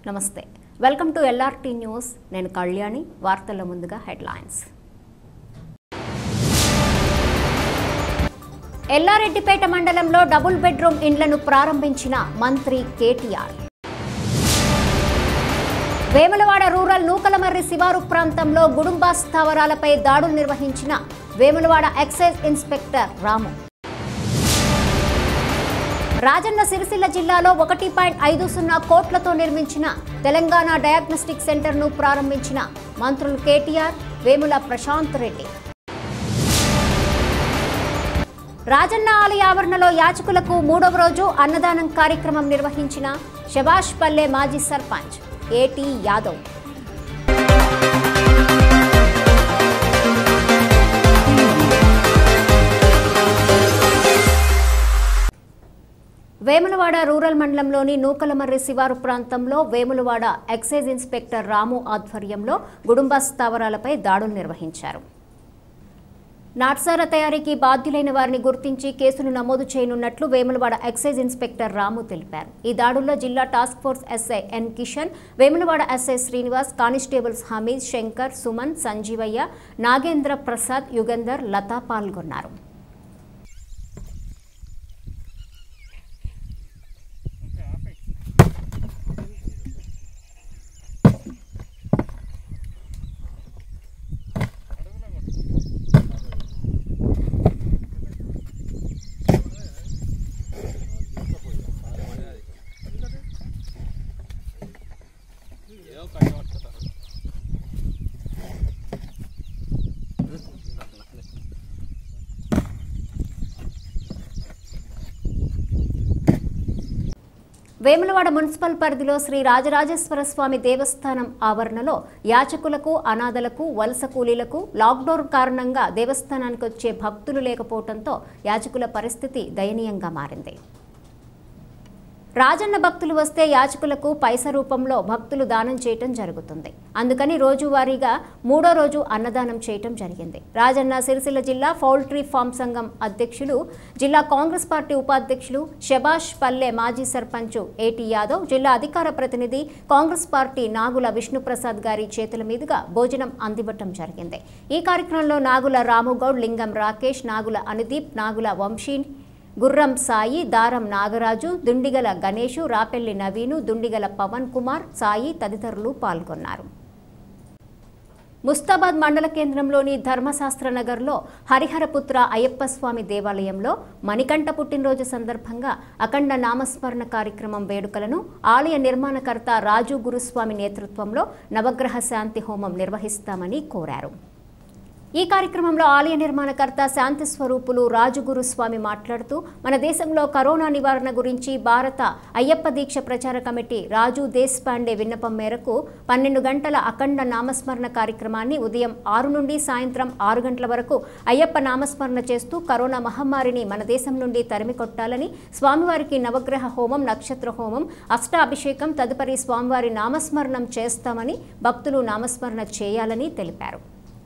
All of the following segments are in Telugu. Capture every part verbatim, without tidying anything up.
నమస్తే వెల్కమ్ టు ఎల్ఆర్టీ న్యూస్ నేను కళ్యాణి వార్తల ముందుగా హెడ్లైన్స్ ఎల్లారెడ్డిపేట మండలంలో డబుల్ బెడ్రూమ్ ఇండ్లను ప్రారంభించిన మంత్రి కేటీఆర్ వేములవాడ రూరల్ నూకలమర్రి శివారు ప్రాంతంలో గుడుంబా స్థావరాలపై దాడులు నిర్వహించిన వేములవాడ ఎక్సైజ్ ఇన్స్పెక్టర్ రాము రాజన్న సిరిసిల్ల జిల్లాలో ఒకటి పాయింట్ ఐదు సున్నా కోట్లతో నిర్మించిన తెలంగాణ డయాగ్నోస్టిక్ సెంటర్ను ప్రారంభించిన మంత్రులు కేటీఆర్ వేముల ప్రశాంత్ రెడ్డి రాజన్న ఆలయ ఆవరణలో యాచకులకు మూడవ రోజు అన్నదానం కార్యక్రమం నిర్వహించిన శభాష్ పల్లె మాజీ సర్పంచ్ ఏటీ యాదవ్ వేములవాడ రూరల్ మండలంలోని నూకలమర్రి శివారు ప్రాంతంలో వేములవాడ ఎక్సైజ్ ఇన్స్పెక్టర్ రాము ఆధ్వర్యంలో గుడుంబా స్థావరాలపై దాడులు నిర్వహించారు. నాట్సారా తయారీకి బాధ్యులైన వారిని గుర్తించి కేసులు నమోదు చేయనున్నట్లు వేములవాడ ఎక్సైజ్ ఇన్స్పెక్టర్ రాము తెలిపారు. ఈ దాడుల్లో జిల్లా task force SI N Kishan, Vemulawada SI Srinivas, constables Hameed, Shankar, Suman, Sanjeevaiah, Nagendra Prasad, Yugandhar, Latha పాల్గొన్నారు. వేములవాడ మున్సిపల్ పరిధిలో శ్రీ రాజరాజేశ్వర స్వామి దేవస్థానం ఆవరణలో యాచకులకు, అనాథలకు, వలస కూలీలకు లాక్డౌన్ కారణంగా దేవస్థానానికి వచ్చే భక్తులు లేకపోవడంతో యాచకుల పరిస్థితి దయనీయంగా మారింది. రాజన్న భక్తులు వస్తే యాచకులకు పైస రూపంలో భక్తులు దానం చేయటం జరుగుతుంది. అందుకని రోజువారీగా మూడో రోజు అన్నదానం చేయటం జరిగింది. రాజన్న సిరిసిల్ల జిల్లా పౌల్ట్రీ ఫార్మ్ సంఘం అధ్యక్షులు, జిల్లా కాంగ్రెస్ పార్టీ ఉపాధ్యక్షులు శభాష్ పల్లె మాజీ సర్పంచ్ ఏటీ యాదవ్, జిల్లా అధికార ప్రతినిధి కాంగ్రెస్ పార్టీ నాగుల విష్ణుప్రసాద్ గారి చేతుల మీదుగా భోజనం అందివ్వటం జరిగింది. ఈ కార్యక్రమంలో నాగుల రాముగౌడ్, లింగం రాకేష్, నాగుల అనుదీప్, నాగుల వంశీ, గుర్రం సాయి, దారం నాగరాజు, దుండిగల గణేషు, రాపెల్లి నవీను, దుండిగల పవన్ కుమార్, సాయి తదితరులు పాల్గొన్నారు. ముస్తాబాద్ మండల కేంద్రంలోని ధర్మశాస్త్ర నగర్లో హరిహరపుత్ర అయ్యప్ప స్వామి దేవాలయంలో మణికంఠ పుట్టినరోజు సందర్భంగా అఖండ నామస్మరణ కార్యక్రమం వేడుకలను ఆలయ నిర్మాణకర్త రాజు గురుస్వామి నేతృత్వంలో నవగ్రహ శాంతి హోమం నిర్వహిస్తామని కోరారు. ఈ కార్యక్రమంలో ఆలయ నిర్మాణకర్త శాంతి స్వరూపులు రాజుగురు స్వామి మాట్లాడుతూ, మన దేశంలో కరోనా నివారణ గురించి భారత అయ్యప్ప దీక్ష ప్రచార కమిటీ రాజు దేశపాండే విన్నపం మేరకు పన్నెండు గంటల అఖండ నామస్మరణ కార్యక్రమాన్ని ఉదయం ఆరు నుండి సాయంత్రం ఆరు గంటల వరకు అయ్యప్ప నామస్మరణ చేస్తూ కరోనా మహమ్మారిని మన దేశం నుండి తరిమికొట్టాలని, స్వామివారికి నవగ్రహ హోమం, నక్షత్ర హోమం, అష్టాభిషేకం తదుపరి స్వామివారి నామస్మరణం చేస్తామని, భక్తులు నామస్మరణ చేయాలని తెలిపారు.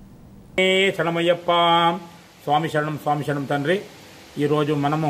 శరణమయ్యప్ప స్వామి శరణం స్వామి శరణం తండ్రి. ఈరోజు మనము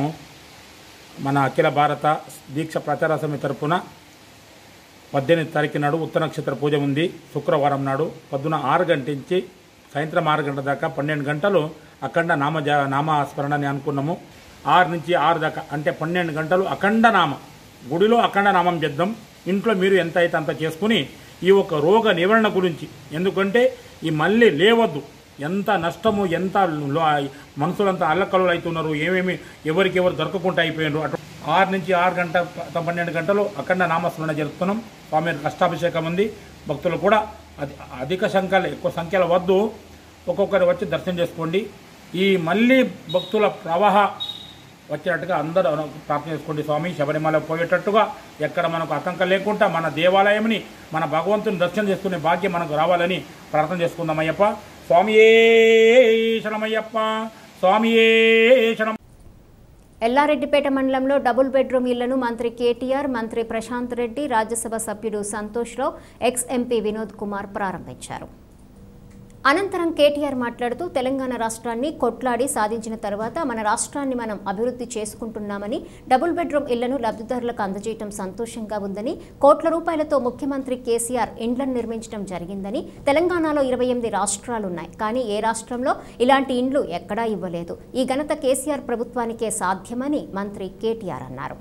మన అఖిల భారత దీక్ష ప్రచార సమితి తరపున పద్దెనిమిది తారీఖు నాడు ఉత్తర నక్షత్ర పూజ ఉంది. శుక్రవారం నాడు పొద్దున ఆరు గంటల నుంచి సాయంత్రం ఆరు గంటల దాకా పన్నెండు గంటలు అఖండ నామ నామస్మరణ అని అనుకున్నాము. ఆరు నుంచి ఆరు దాకా అంటే పన్నెండు గంటలు అఖండ నామ, గుడిలో అఖండ నామం చేద్దాం. ఇంట్లో మీరు ఎంత అయితే అంత చేసుకుని ఈ ఒక రోగ నివారణ గురించి, ఎందుకంటే ఈ మళ్ళీ లేవద్దు, ఎంత నష్టము, ఎంత మనుషులంతా అల్లకల్లు అవుతున్నారు, ఏమేమి ఎవరికి ఎవరు దొరకకుండా అయిపోయినారు. అటు ఆరు నుంచి ఆరు గంట పన్నెండు గంటలు అఖండ నామస్మరణ జరుపుతున్నాం. స్వామి అష్టాభిషేకం ఉంది. భక్తులు కూడా అది అధిక సంఖ్యలో ఎక్కువ సంఖ్యలో వద్దు, ఒక్కొక్కరు వచ్చి దర్శనం చేసుకోండి. ఈ మళ్ళీ భక్తుల ప్రవాహ వచ్చేటట్టుగా అందరూ ప్రార్థన చేసుకోండి. స్వామి శబరిమల పోయేటట్టుగా ఎక్కడ మనకు ఆతంకం లేకుండా మన దేవాలయంని, మన భగవంతుని దర్శనం చేసుకునే భాగ్యం మనకు రావాలని ప్రార్థన చేసుకుందాం. అయ్యప్ప స్వామియే శరణమయ్యప్ప స్వామియే శరణం. ఎల్లారెడ్డిపేట మండలంలో డబుల్ బెడ్రూమ్ ఇళ్లను మంత్రి కేటీఆర్, మంత్రి ప్రశాంత్ రెడ్డి, రాజ్యసభ సభ్యుడు సంతోష్ రావు, ఎక్స్ ఎంపీ వినోద్ కుమార్ ప్రారంభించారు. అనంతరం కేటీఆర్ మాట్లాడుతూ తెలంగాణ రాష్ట్రాన్ని కొట్లాడి సాధించిన తర్వాత మన రాష్ట్రాన్ని మనం అభివృద్ధి చేసుకుంటున్నామని, డబుల్ బెడ్రూమ్ ఇళ్లను లబ్ధిదారులకు అందజేయడం సంతోషంగా ఉందని, కోట్ల రూపాయలతో ముఖ్యమంత్రి కేసీఆర్ ఇండ్లను నిర్మించడం జరిగిందని, తెలంగాణలో ఇరవై ఎనిమిది రాష్ట్రాలున్నాయి, కానీ ఏ రాష్ట్రంలో ఇలాంటి ఇండ్లు ఎక్కడా ఇవ్వలేదు. ఈ ఘనత కేసీఆర్ ప్రభుత్వానికే సాధ్యమని మంత్రి కేటీఆర్ అన్నారు.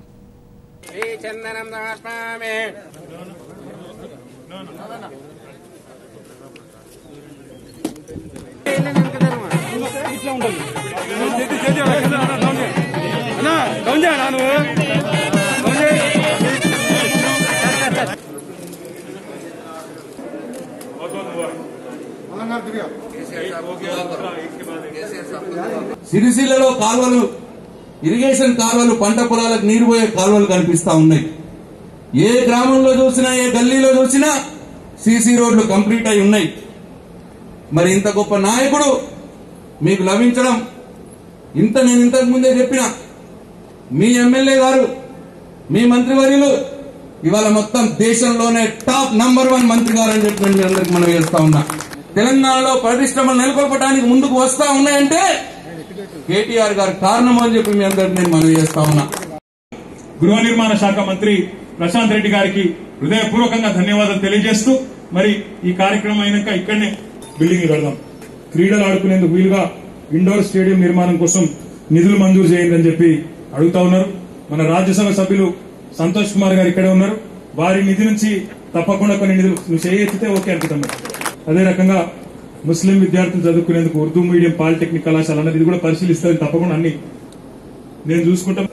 సిరిసిల్లలో కాలువలు, ఇరిగేషన్ కాలువలు, పంట పొలాలకు నీరు పోయే కాలువలు కనిపిస్తా ఉన్నాయి. ఏ గ్రామంలో చూసినా, ఏ గల్లీలో చూసినా సీసీ రోడ్లు కంప్లీట్ అయి ఉన్నాయి. మరి ఇంత గొప్ప నాయకుడు మీకు లభించడం, ఇంత నేను ఇంతకు ముందే చెప్పిన మీ ఎమ్మెల్యే గారు, మీ మంత్రివర్యులు ఇవాళ మొత్తం దేశంలోనే టాప్ నంబర్ వన్ మంత్రి గారు అని చెప్పి మీ అందరికి మనం చేస్తా ఉన్నా. తెలంగాణలో పరిశ్రమలు నెలకొల్పడానికి ముందుకు వస్తా ఉన్నాయంటే కేటీఆర్ గారు కారణం అని చెప్పి మీ అందరికి నేను మనం చేస్తా ఉన్నా. గృహ నిర్మాణ శాఖ మంత్రి ప్రశాంత్ రెడ్డి గారికి హృదయపూర్వకంగా ధన్యవాదాలు తెలియజేస్తూ, మరి ఈ కార్యక్రమం అయినాక ఇక్కడనే బిల్డింగ్ కడదాం. క్రీడలు ఆడుకునేందుకు వీలుగా ఇండోర్ స్టేడియం నిర్మాణం కోసం నిధులు మంజూరు చేయండి అని చెప్పి అడుగుతా ఉన్నారు. మన రాజ్యసభ సభ్యులు సంతోష్ కుమార్ గారు ఇక్కడే ఉన్నారు. వారి నిధి నుంచి తప్పకుండా కొన్ని నిధులు నువ్వు చేయెత్తితే ఓకే అనుకుంటాం. అదే రకంగా ముస్లిం విద్యార్థులు చదువుకునేందుకు ఉర్దూ మీడియం పాలిటెక్నిక్ కళాశాల అన్నది ఇది కూడా పరిశీలిస్తారు. తప్పకుండా అన్ని నేను చూసుకుంటాం.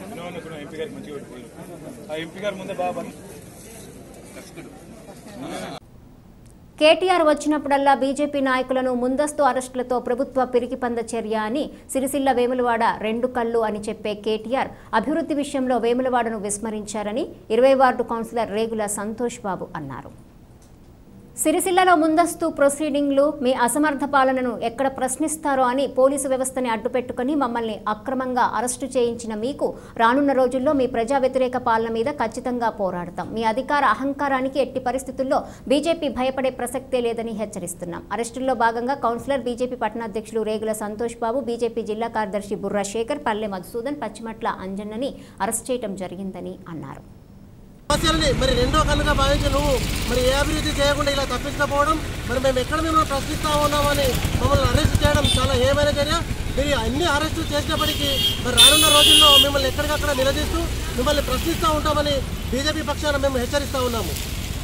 కేటీఆర్ వచ్చినప్పుడల్లా బీజేపీ నాయకులను ముందస్తు అరెస్టులతో ప్రభుత్వ పిరికిపంద చర్య అని, సిరిసిల్ల వేములవాడ రెండు కళ్ళు అని చెప్పే కేటీఆర్ అభివృద్ధి విషయంలో వేములవాడను విస్మరించారని ఇరవై వార్డు కౌన్సిలర్ రేగుల సంతోష్ బాబు అన్నారు. సిరిసిల్లలో ముందస్తు ప్రొసీడింగ్లు, మీ అసమర్థ పాలనను ఎక్కడ ప్రశ్నిస్తారో అని పోలీసు వ్యవస్థని అడ్డుపెట్టుకుని మమ్మల్ని అక్రమంగా అరెస్టు చేయించిన మీకు రానున్న రోజుల్లో మీ ప్రజా వ్యతిరేక పాలన మీద ఖచ్చితంగా పోరాడతాం. మీ అధికార అహంకారానికి ఎట్టి పరిస్థితుల్లో బీజేపీ భయపడే ప్రసక్తే లేదని హెచ్చరిస్తున్నాం. అరెస్టుల్లో భాగంగా కౌన్సిలర్, బీజేపీ పట్టణాధ్యక్షులు రేగుల సంతోష్ బాబు, బీజేపీ జిల్లా కార్యదర్శి బుర్రా శేఖర్, పల్లె మధుసూదన్, పచ్చిమట్ల అంజన్నని అరెస్ట్ చేయడం జరిగిందని అన్నారు. సమస్యలని మరి రెండో కళ్ళుగా భావించి నువ్వు మరి ఏ అభివృద్ధి చేయకుండా ఇలా తప్పించకపోవడం, మరి మేము ఎక్కడ మిమ్మల్ని ప్రశ్నిస్తా ఉన్నామని మమ్మల్ని అరెస్ట్ చేయడం చాలా హేమైన చర్య. మీరు అన్ని అరెస్టులు చేసినప్పటికీ మరి రానున్న రోజుల్లో మిమ్మల్ని ఎక్కడికక్కడ నిలదీస్తూ మిమ్మల్ని ప్రశ్నిస్తూ ఉంటామని బీజేపీ పక్షాన మేము హెచ్చరిస్తూ ఉన్నాము.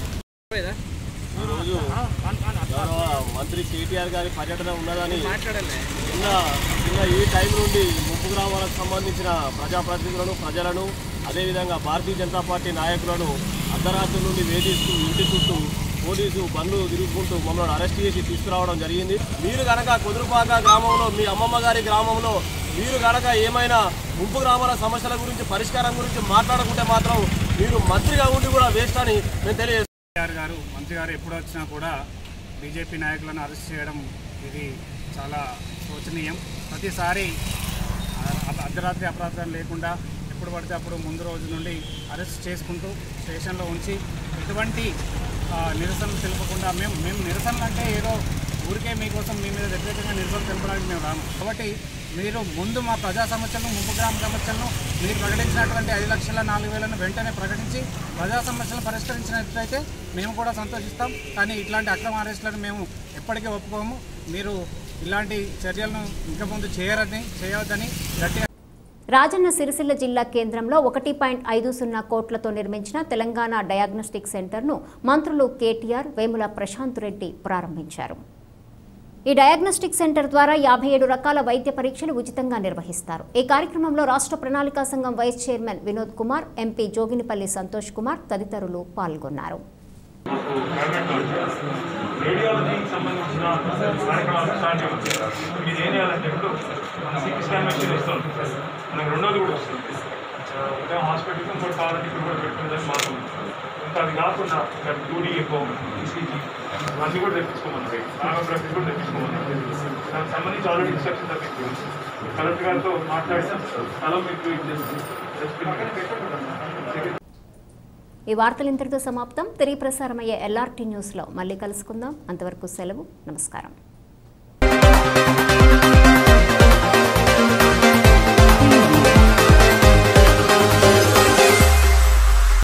మంత్రి కేటీఆర్ గారి పర్యటన ఉన్నదని నిన్న నిన్న ఈ టైం నుండి ముప్పు గ్రామాలకు సంబంధించిన ప్రజాప్రతినిధులను, ప్రజలను, అదేవిధంగా భారతీయ జనతా పార్టీ నాయకులను అర్ధరాత్రి నుండి వేధిస్తూ ఇంటి చుట్టూ పోలీసు బండ్లు తిరుగుకుంటూ మమ్మల్ని అరెస్ట్ చేసి తీసుకురావడం జరిగింది. మీరు కనుక కుదురుపాక గ్రామంలో, మీ అమ్మమ్మ గారి గ్రామంలో మీరు కనుక ఏమైనా ముంపు గ్రామాల సమస్యల గురించి, పరిష్కారం గురించి మాట్లాడుకుంటే మాత్రం మీరు మంత్రిగా ఉండి కూడా వేస్ట్ అని మేము తెలియజేస్తాం. గారు మంత్రి గారు ఎప్పుడు వచ్చినా కూడా బీజేపీ నాయకులను అరెస్ట్ చేయడం ఇది చాలా శోచనీయం. ప్రతిసారి అర్ధరాత్రి అపరాధం లేకుండా ఎప్పుడు పడితే అప్పుడు ముందు రోజు నుండి అరెస్ట్ చేసుకుంటూ స్టేషన్లో ఉంచి ఎటువంటి నిరసనలు తెలుపకుండా, మేము మేము నిరసనలు అంటే ఏదో ఊరికే మీకోసం మీ మీద వ్యతిరేకంగా నిరసన తెలపడానికి మేము రాము. కాబట్టి మీరు ముందు మా ప్రజా సమస్యలను, ముంపు గ్రామ సమస్యలను, మీరు ప్రకటించినటువంటి ఐదు లక్షల నాలుగు వేలను వెంటనే ప్రకటించి ప్రజా సమస్యలను పరిష్కరించినట్లయితే మేము కూడా సంతోషిస్తాం. కానీ ఇట్లాంటి అక్రమ అరెస్టులను మేము ఎప్పటికీ ఒప్పుకోము. మీరు ఇలాంటి చర్యలను ఇంకా ముందు చేయరని చేయవద్దని గట్టిగా. రాజన్న సిరిసిల్ల జిల్లా కేంద్రంలో ఒకటి పాయింట్ ఐదు సున్నా కోట్లతో నిర్మించిన తెలంగాణ డయాగ్నోస్టిక్ సెంటర్ను మంత్రులు కేటీఆర్, వేముల ప్రశాంత్ రెడ్డి ప్రారంభించారు. ఈ డయాగ్నోస్టిక్ సెంటర్ ద్వారా యాభై ఏడు రకాల వైద్య పరీక్షలు ఉచితంగా నిర్వహిస్తారు. ఈ కార్యక్రమంలో రాష్ట్ర ప్రణాళికా సంఘం vice chairman Vinod Kumar, MP Joginipalli Santosh Kumar తదితరులు పాల్గొన్నారు. రేడియాలజీకి సంబంధించిన కార్యక్రమాలు స్టార్ట్ అవుతుంది. మీరు ఏం చేయాలంటే ఇప్పుడు మన సిటీ స్కాన్ మెషిన్ ఇస్తాం, మనకు రెండోది కూడా వస్తుంది. ఉదయం హాస్పిటల్కి ఇంకోటి కావాలంటే ఇక్కడ కూడా పెట్టుకుందని మాత్రం. ఇంకా అది కాకుండా ఇక్కడ టూడీ ఎక్కువ ఈసీజీ ఇవన్నీ కూడా తెప్పించుకోమన్నారు. ఆరోగ్యశ్రీ కూడా తెప్పించుకోమన్నారు. దానికి సంబంధించి ఆల్రెడీ ఇన్స్ట్రక్షన్ తప్పించుకోండి. కలెక్టర్ గారితో మాట్లాడితే స్థలం మీకు ఇచ్చేస్తుంది. ఈ వార్తలు ఇంతటితో సమాప్తం. తిరిగి ప్రసారమయ్యే ఎల్ఆర్టీ న్యూస్లో మళ్ళీ కలుసుకుందాం. అంతవరకు సెలవు. నమస్కారం.